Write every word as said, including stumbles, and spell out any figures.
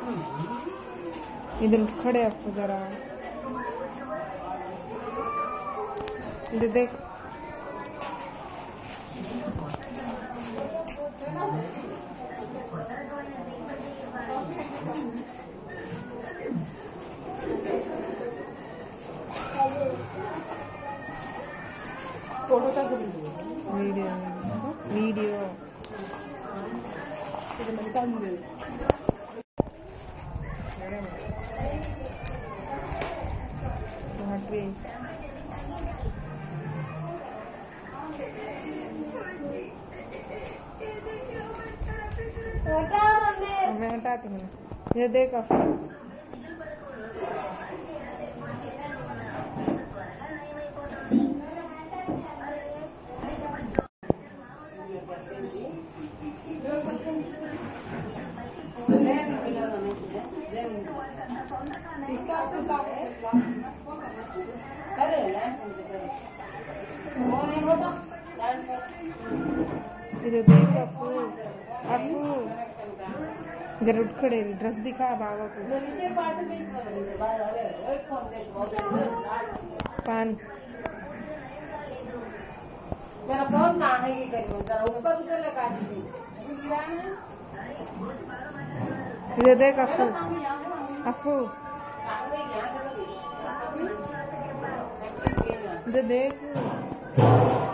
इधर खड़े आपको जरा इधर देख। वीडियो वीडियो मैं हटाती हूँ। ये देख इधर देख अफू अफू जरा उठ खड़े ड्रेस दिखा बाबा को। पान मेरा फोन ना है ये करिए जरा ऊपर उधर लगा दीजिए। इधर देख अफू अफू इधर देख।